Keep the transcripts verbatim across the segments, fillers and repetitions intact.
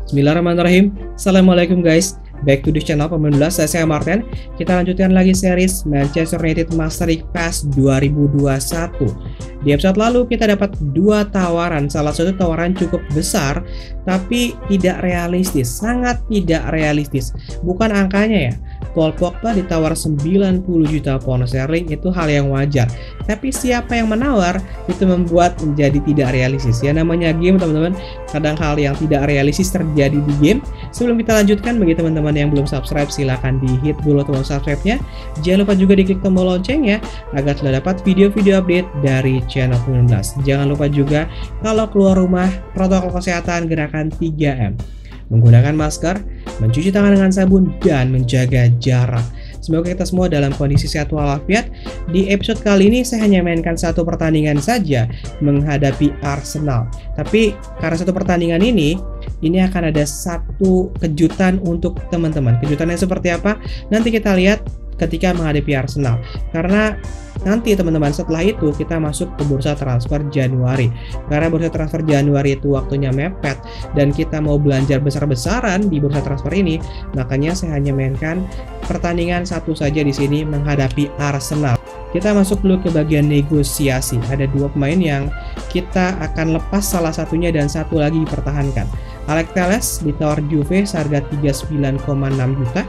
Bismillahirrahmanirrahim. Assalamualaikum guys. Back to the channel pemain bola, saya, saya Martin. Kita lanjutkan lagi series Manchester United Master League PES dua ribu dua puluh satu. Di episode lalu kita dapat dua tawaran. Salah satu tawaran cukup besar, tapi tidak realistis, sangat tidak realistis. Bukan angkanya ya. Paul Pogba ditawar sembilan puluh juta pound sterling, itu hal yang wajar. Tapi siapa yang menawar itu membuat menjadi tidak realistis. Ya namanya game teman-teman, kadang hal yang tidak realistis terjadi di game. Sebelum kita lanjutkan, bagi teman-teman yang belum subscribe silahkan di hit dulu tombol subscribe-nya. Jangan lupa juga diklik tombol loncengnya agar selalu dapat video-video update dari channel sembilan belas. Jangan lupa juga kalau keluar rumah protokol kesehatan gerakan tiga M. Menggunakan masker, mencuci tangan dengan sabun, dan menjaga jarak. Semoga kita semua dalam kondisi sehat walafiat. Di episode kali ini saya hanya mainkan satu pertandingan saja menghadapi Arsenal. Tapi karena satu pertandingan ini, ini akan ada satu kejutan untuk teman-teman. Kejutannya seperti apa? Nanti kita lihat ketika menghadapi Arsenal. Karena nanti teman-teman setelah itu kita masuk ke bursa transfer Januari. Karena bursa transfer Januari itu waktunya mepet dan kita mau belanja besar-besaran di bursa transfer ini, makanya saya hanya mainkan pertandingan satu saja di sini menghadapi Arsenal. Kita masuk dulu ke bagian negosiasi. Ada dua pemain yang kita akan lepas salah satunya dan satu lagi dipertahankan. Alex Telles ditawar Juve seharga tiga puluh sembilan koma enam juta.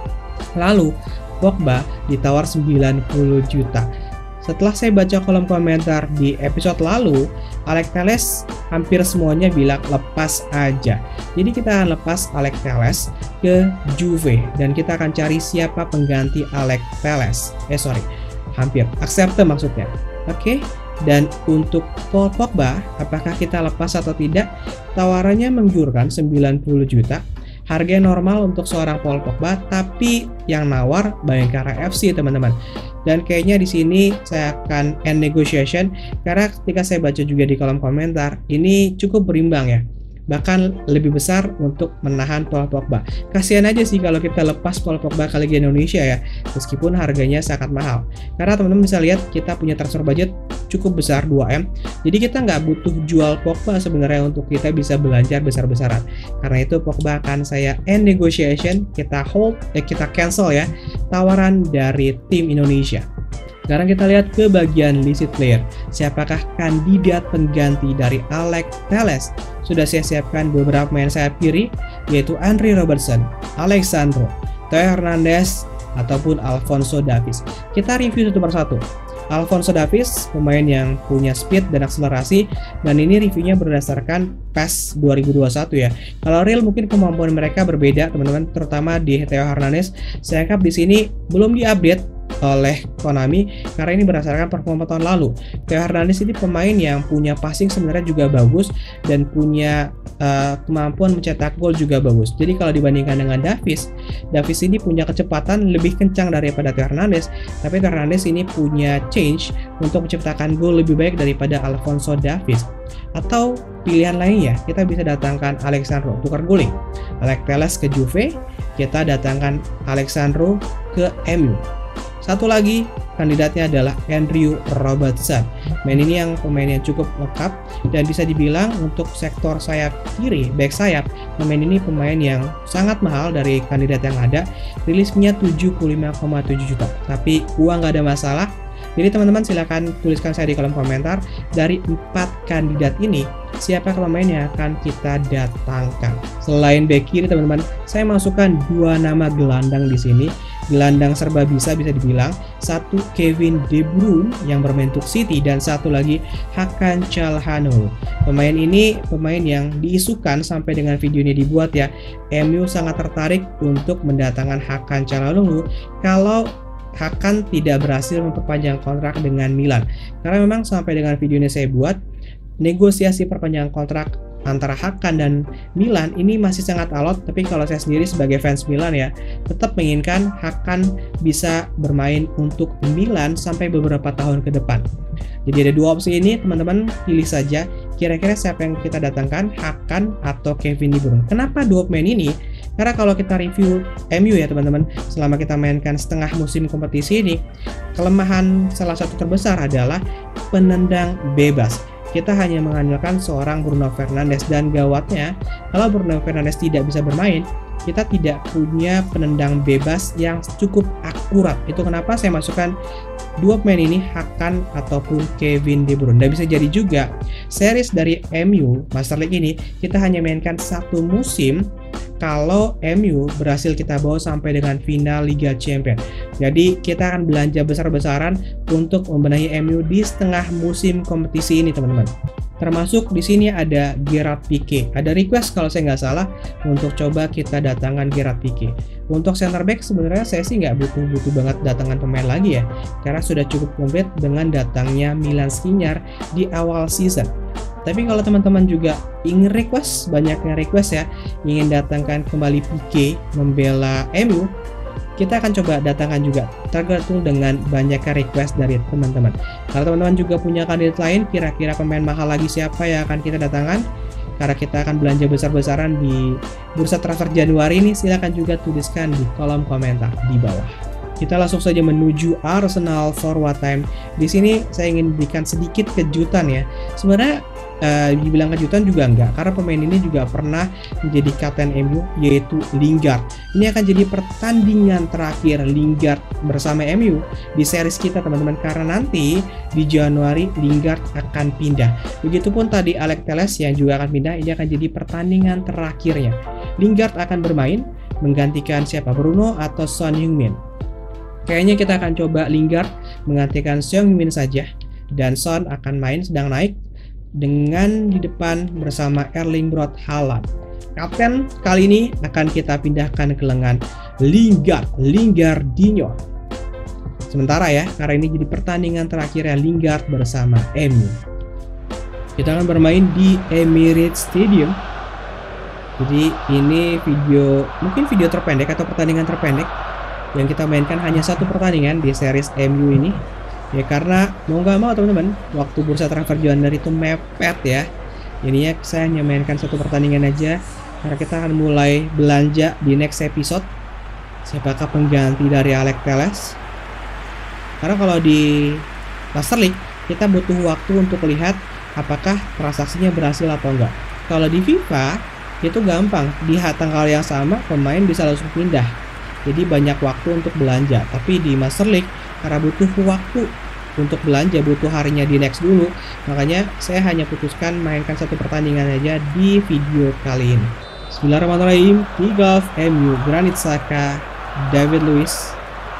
Lalu Pogba ditawar sembilan puluh juta. Setelah saya baca kolom komentar di episode lalu, Alex Telles hampir semuanya bilang lepas aja. Jadi kita akan lepas Alex Telles ke Juve dan kita akan cari siapa pengganti Alex Telles. Eh sorry, hampir accept maksudnya. Oke. Okay? Dan untuk Paul Pogba, apakah kita lepas atau tidak? Tawarannya menggiurkan sembilan puluh juta. Harga normal untuk seorang Paul Pogba, tapi yang nawar Bayangkara F C teman-teman. Dan kayaknya di sini saya akan end negotiation karena ketika saya baca juga di kolom komentar, ini cukup berimbang ya. Bahkan lebih besar untuk menahan Paul Pogba. Kasihan aja sih kalau kita lepas Paul Pogba ke Liga Indonesia ya, meskipun harganya sangat mahal. Karena teman-teman bisa lihat kita punya transfer budget cukup besar dua M. Jadi kita nggak butuh jual Pogba sebenarnya untuk kita bisa belanja besar-besaran. Karena itu Pogba akan saya end negotiation, kita hold, eh, kita cancel ya tawaran dari tim Indonesia. Sekarang kita lihat ke bagian listed player. Siapakah kandidat pengganti dari Alex Telles? Sudah saya siapkan beberapa pemain sayap kiri, yaitu Andre Robertson, Alex Sandro, Theo Hernandez, ataupun Alphonso Davies. Kita review satu persatu. Alphonso Davies, pemain yang punya speed dan akselerasi, dan ini reviewnya berdasarkan PES dua ribu dua puluh satu ya. Kalau real mungkin kemampuan mereka berbeda teman-teman, terutama di Theo Hernandez. Saya anggap di sini belum diupdate oleh Konami karena ini berdasarkan performa tahun lalu. Theo Hernandez ini pemain yang punya passing sebenarnya juga bagus dan punya uh, kemampuan mencetak gol juga bagus. Jadi kalau dibandingkan dengan Davies, Davies ini punya kecepatan lebih kencang daripada Theo Hernandez, tapi Theo Hernandez ini punya change untuk menciptakan gol lebih baik daripada Alphonso Davies. Atau pilihan lainnya, kita bisa datangkan Alexandro tukar guling. Alex Telles ke Juve, kita datangkan Alexandro ke M U. Satu lagi kandidatnya adalah Andrew Robertson. Main ini yang pemain yang cukup lengkap dan bisa dibilang untuk sektor sayap kiri, back sayap, pemain ini pemain yang sangat mahal dari kandidat yang ada. Rilisnya tujuh puluh lima koma tujuh juta. Tapi uang nggak ada masalah. Jadi teman-teman silahkan tuliskan saya di kolom komentar dari empat kandidat ini siapa pemain yang akan kita datangkan. Selain back kiri teman-teman, saya masukkan dua nama gelandang di sini. Gelandang serba bisa bisa dibilang. Satu Kevin De Bruyne yang berbentuk City dan satu lagi Hakan Calhanoglu. Pemain ini pemain yang diisukan sampai dengan video ini dibuat ya. M U sangat tertarik untuk mendatangkan Hakan Calhanoglu kalau Hakan tidak berhasil memperpanjang kontrak dengan Milan. Karena memang sampai dengan video ini saya buat, negosiasi perpanjangan kontrak antara Hakan dan Milan ini masih sangat alot. Tapi kalau saya sendiri sebagai fans Milan ya, tetap menginginkan Hakan bisa bermain untuk Milan sampai beberapa tahun ke depan. Jadi ada dua opsi ini teman-teman, pilih saja kira-kira siapa yang kita datangkan, Hakan atau Kevin De Bruyne. Kenapa dua pemain ini? Karena kalau kita review M U ya teman-teman, selama kita mainkan setengah musim kompetisi ini, kelemahan salah satu terbesar adalah penendang bebas. kita hanya mengandalkan seorang Bruno Fernandes, dan gawatnya kalau Bruno Fernandes tidak bisa bermain, kita tidak punya penendang bebas yang cukup akurat. Itu kenapa saya masukkan dua pemain ini, Hakan ataupun Kevin De Bruyne. Dan bisa jadi juga series dari M U Master League ini kita hanya mainkan satu musim kalau M U berhasil kita bawa sampai dengan final Liga Champions. Jadi kita akan belanja besar-besaran untuk membenahi M U di setengah musim kompetisi ini, teman-teman. Termasuk di sini ada Gerard Pique. Ada request kalau saya nggak salah untuk coba kita datangkan Gerard Pique. Untuk center back sebenarnya saya sih nggak butuh-butuh banget datangan pemain lagi ya, karena sudah cukup komplit dengan datangnya Milan Skriniar di awal season. Tapi kalau teman-teman juga ingin request, banyaknya request ya, ingin datangkan kembali Pique membela M U, kita akan coba datangkan juga, tergantung dengan banyaknya request dari teman-teman. Kalau teman-teman juga punya kandidat lain, kira-kira pemain mahal lagi siapa yang akan kita datangkan, karena kita akan belanja besar-besaran di bursa transfer Januari ini, silahkan juga tuliskan di kolom komentar di bawah. Kita langsung saja menuju Arsenal forward time. Di sini saya ingin berikan sedikit kejutan ya. Sebenarnya Uh, dibilang kejutan juga enggak, karena pemain ini juga pernah menjadi kapten M U, yaitu Lingard. Ini akan jadi pertandingan terakhir Lingard bersama M U di series kita, teman-teman, karena nanti di Januari Lingard akan pindah. Begitupun tadi Alex Telles yang juga akan pindah. Ini akan jadi pertandingan terakhirnya. Lingard akan bermain menggantikan siapa, Bruno atau Son Heung-min? Kayaknya kita akan coba Lingard menggantikan Son Heung-min saja, dan Son akan main sedang naik dengan di depan bersama Erling Braut Haaland. Kapten kali ini akan kita pindahkan ke lengan Lingard, Lingardinho. Sementara ya, karena ini jadi pertandingan terakhirnya Lingard bersama M U. Kita akan bermain di Emirates Stadium. Jadi ini video, mungkin video terpendek atau pertandingan terpendek yang kita mainkan, hanya satu pertandingan di series M U ini. Ya karena mau nggak mau teman-teman, waktu bursa transfer Januari itu mepet ya. Jadinya saya hanya mainkan satu pertandingan aja, karena kita akan mulai belanja di next episode siapakah pengganti dari Alex Telles. Karena kalau di Master League kita butuh waktu untuk lihat apakah transaksinya berhasil atau enggak. Kalau di FIFA itu gampang, di tanggal yang sama pemain bisa langsung pindah. Jadi banyak waktu untuk belanja. Tapi di Master League karena butuh waktu untuk belanja, butuh harinya di next dulu, makanya saya hanya putuskan mainkan satu pertandingan aja di video kali ini. Bismillahirrahmanirrahim. Kick off M U, Granit Xhaka, David Luiz,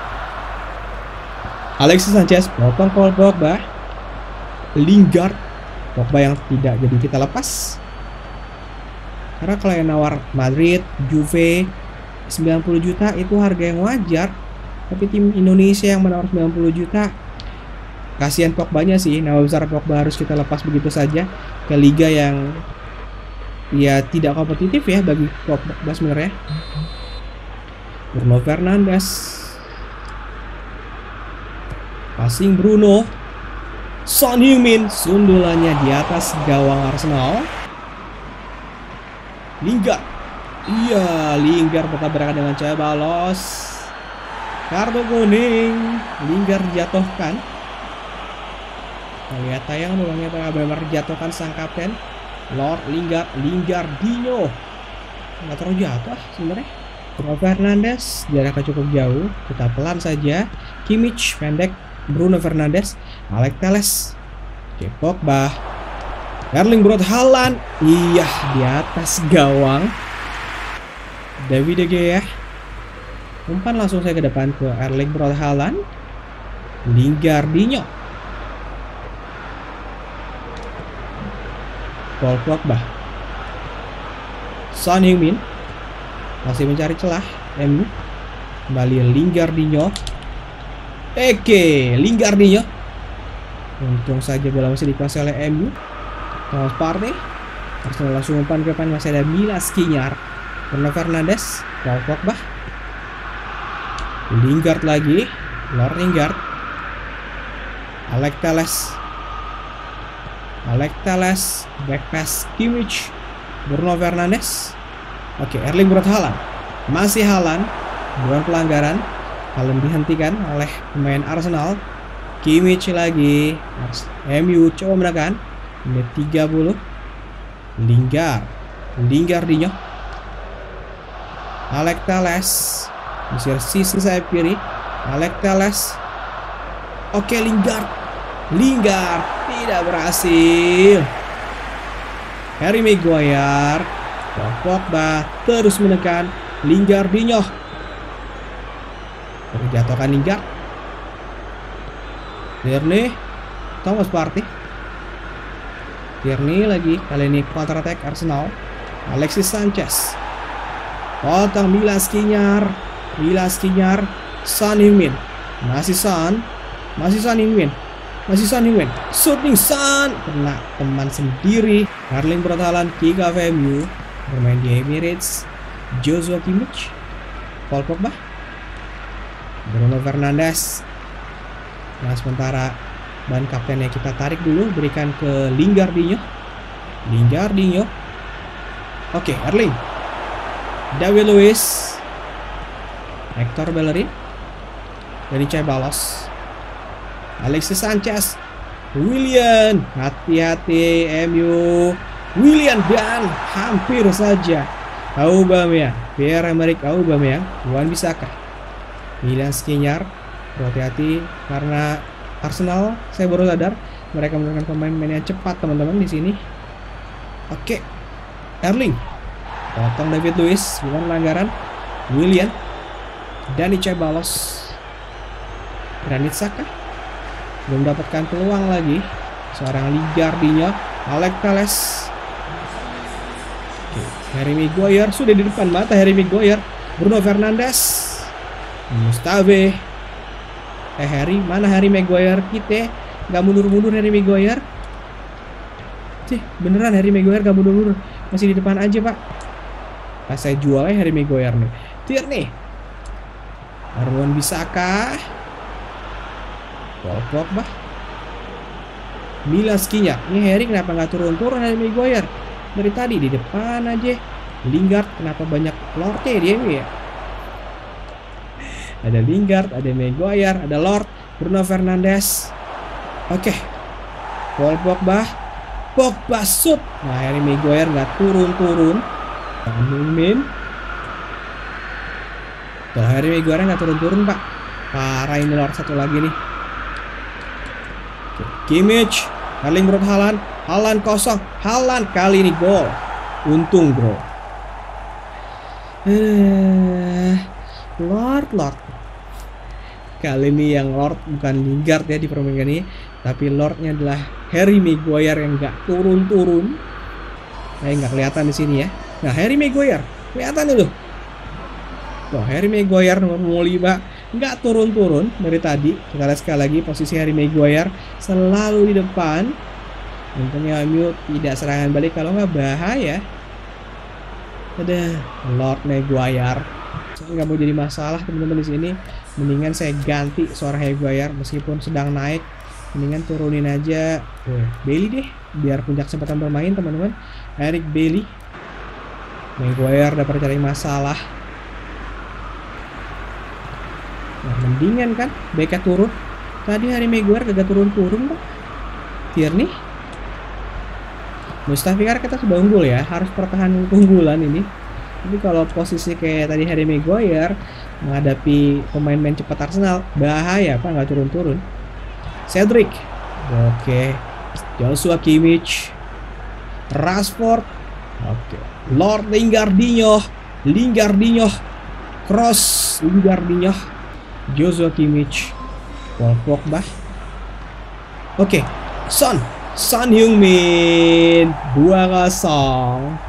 Alexis Sanchez, potong Paul Pogba, Lingard. Pogba yang tidak jadi kita lepas, karena kalau yang nawar Madrid, Juve sembilan puluh juta itu harga yang wajar. Tapi tim Indonesia yang menawar sembilan puluh juta, kasihan Pogbanya sih. Nama besar Pogba harus kita lepas begitu saja ke liga yang ya tidak kompetitif ya bagi Pogba sebenarnya. Bruno Fernandes, passing Bruno, Son Heung-min, sundulannya di atas gawang Arsenal. Lingard, iya Lingard bertabrakan dengan Ceballos. Kartu kuning, Lingard dijatuhkan. Kita lihat tayang ulangnya, benar-benar dijatuhkan sang kapten Lord Lingard, Lingardinho. Nggak terlalu jatuh sebenarnya. Bruno Fernandes jaraknya cukup jauh, kita pelan saja. Kimmich pendek, Bruno Fernandes, Alex Telles, Pogba, Erling Braut Haaland, iya di atas gawang. David De Gea. Umpan langsung saya ke depan ke Erling Braut Haaland, Lingardinho, Paul Pogba, Son Heung-min masih mencari celah M U. Kembali Lingardinho, Eke Lingardinho. Untung saja bola masih dikuasai oleh M U. Thomas Partey, Arsenal langsung umpan ke depan, masih ada Milan Skriniar, Bruno Fernandes, Paul Pogba, Lingard lagi, Lord Lingard, Alex Telles, Alex Telles, back pass Kimmich, Bruno Fernandes. Oke, Erling Braut Haaland, masih Haaland, bukan pelanggaran. Haaland dihentikan oleh pemain Arsenal. Kimmich lagi, M U coba menekan, Menit tiga puluh. Lingard. Lingardinho. Alex Telles. Mesir sisi sayap kiri. Alex Telles. Oke, Lingard. Lingard tidak berhasil. Harry Maguire. Pogba terus menekan. Lingardinho. Terjatuhkan Lingard. Tierney. Thomas Partey. Tierney lagi. Kali ini counter attack Arsenal. Alexis Sanchez. Potong Milan Skriniar. Milan Skriniar. Son Heung-min. Masih Son. Masih Son Heung-min. Masih Son Heung-min. Shooting Son. Kena teman sendiri. Erling Braut Haaland kick off M U. Bermain di Emirates. Joshua Kimmich. Paul Pogba. Bruno Fernandes. Nah, sementara ban kaptennya kita tarik dulu, berikan ke Lingardinho. Lingardinho. Oke, Erling. David Luiz. Hector Bellerin. Dari Ceballos. Alexis Sanchez. Willian. Hati-hati M U. Willian dan hampir saja Aubameyang. Pierre-Emerick Aubameyang. Wan-Bissaka. Milan Skriniar. Hati-hati karena Arsenal, saya baru sadar mereka menggunakan pemain-pemain yang cepat teman-teman di sini. Oke, Erling, potong David Luiz, bukan pelanggaran. Willian, Dani Ceballos, Granit Xhaka, belum dapatkan peluang lagi. Seorang Lingardinho, Alex Telles. Oke, Harry Maguire sudah di depan mata. Harry Maguire, Bruno Fernandes, Mustafi. Eh Harry, mana Harry Maguire kita? Gak mundur-mundur Harry Maguire. Cih, beneran Harry Maguire gak mundur-mundur. Masih di depan aja, Pak. Nah, saya jual ya Harry Maguire nih. Tierney. Wan-Bissaka. Paul Pogba. Milan Skriniar. Ini Harry kenapa gak turun-turun Harry Maguire? Dari tadi di depan aja. Lingard kenapa banyak lorte dia ya? Ada Lingard, ada Maguire, ada Lord, Bruno Fernandes. Oke, okay. Paul Pogba, Pogba shoot. Nah, Harry Maguire nggak turun-turun. Min. Tuh, Harry Maguire nggak turun-turun, Pak. Parah ini Lord satu lagi nih. Okay. Kimmich, Erling Braut Haaland, Haaland kosong, Haaland kali ini gol. Untung bro. Eh, Lord, Lord. Kali ini yang Lord bukan Lingard ya di permainan ini, tapi Lordnya adalah Harry Maguire yang nggak turun-turun. Eh nggak kelihatan di sini ya. Nah Harry Maguire kelihatan itu. Tuh Harry Maguire nomor lima nggak turun-turun dari tadi. Kita lihat sekali lagi posisi Harry Maguire selalu di depan. Tentunya M U tidak serangan balik kalau nggak bahaya. Ada Lord Maguire. Nggak mau jadi masalah teman-teman di sini. Mendingan saya ganti seorang Maguire meskipun sedang naik. Mendingan turunin aja oh, Bailey deh, biar punya kesempatan bermain teman-teman. Eric Bailey. Maguire dapat cari masalah. Nah, mendingan kan baiknya turun. Tadi Harry Maguire gak turun-turun Pak. Tierney. Mustafi karena kita sudah unggul ya, harus pertahanan keunggulan ini. Tapi kalau posisi kayak tadi Harry Maguire menghadapi pemain-pemain cepat Arsenal, bahaya Pak, nggak turun-turun. Cedric. Oke. Joshua Kimmich. Rashford. Oke. Lord Lingardinho. Lingardinho. Cross Lingardinho. Joshua Kimmich. Paul Pogba. Oke. Son. Son Heung-min. dua kosong.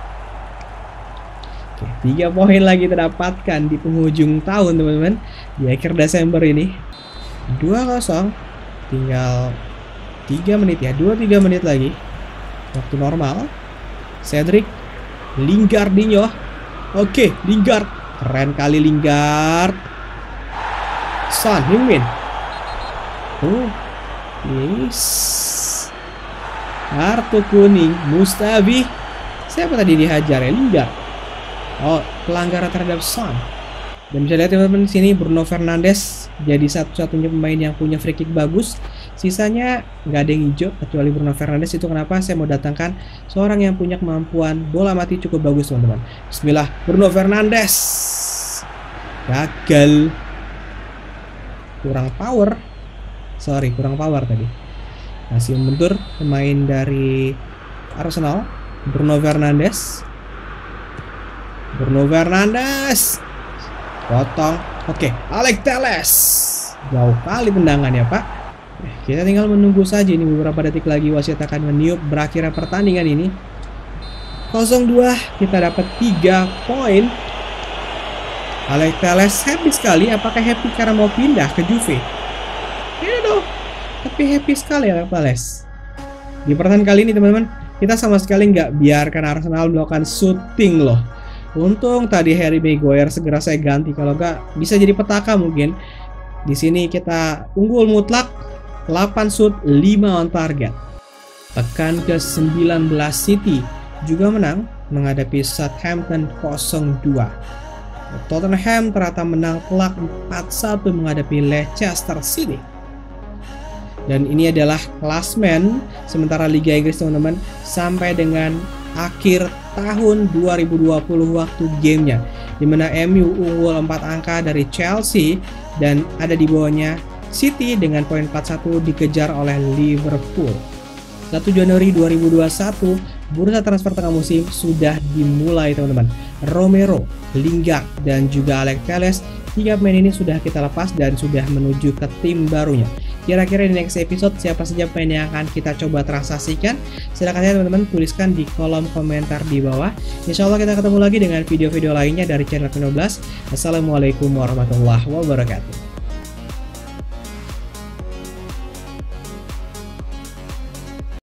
Tiga poin lagi terdapatkan di penghujung tahun teman-teman, di akhir Desember ini. Dua kosong. Tinggal tiga menit ya, dua tiga menit lagi waktu normal. Cedric. Lingardinho. Oke, Lingard. Keren kali Lingard. Son Heung-min. Oh, yes. Kartu kuning. Mustafi. Siapa tadi dihajar ya? Lingard. Oh, pelanggaran terhadap Son. Dan bisa lihat teman-teman sini Bruno Fernandes jadi satu-satunya pemain yang punya free kick bagus. Sisanya nggak ada yang hijau kecuali Bruno Fernandes. Itu kenapa saya mau datangkan seorang yang punya kemampuan bola mati cukup bagus teman-teman. Bismillah, Bruno Fernandes. Gagal. Kurang power. Sorry, kurang power tadi. Masih membentur pemain dari Arsenal, Bruno Fernandes. Bruno Fernandes. Potong. Oke, Alex Telles. Jauh kali tendangan ya, Pak. Kita tinggal menunggu saja ini beberapa detik lagi wasit akan meniup berakhirnya pertandingan ini. nol dua, kita dapat tiga poin. Alex Telles happy sekali. Apakah happy karena mau pindah ke Juve? Tidak dong. Tapi happy sekali Alex Telles. Di pertandingan kali ini teman-teman, kita sama sekali nggak biarkan Arsenal melakukan shooting loh. Untung tadi Harry Maguire segera saya ganti, kalau nggak bisa jadi petaka mungkin. Di sini kita unggul mutlak, delapan shoot, lima on target. Pekan ke sembilan belas City juga menang menghadapi Southampton nol dua. Tottenham ternyata menang telak empat satu menghadapi Leicester City. Dan ini adalah klasmen sementara Liga Inggris teman-teman sampai dengan akhir tahun dua ribu dua puluh waktu gamenya, dimana M U unggul empat angka dari Chelsea dan ada di bawahnya City dengan poin empat satu dikejar oleh Liverpool. satu Januari dua ribu dua puluh satu bursa transfer tengah musim sudah dimulai teman-teman. Romero, Lingard dan juga Alex Telles, tiga pemain ini sudah kita lepas dan sudah menuju ke tim barunya. Kira-kira di next episode siapa saja pemain yang akan kita coba transaksikan? Silahkan ya teman-teman tuliskan di kolom komentar di bawah. Insya Allah kita ketemu lagi dengan video-video lainnya dari channel Pemain dua belas. Assalamualaikum warahmatullahi wabarakatuh.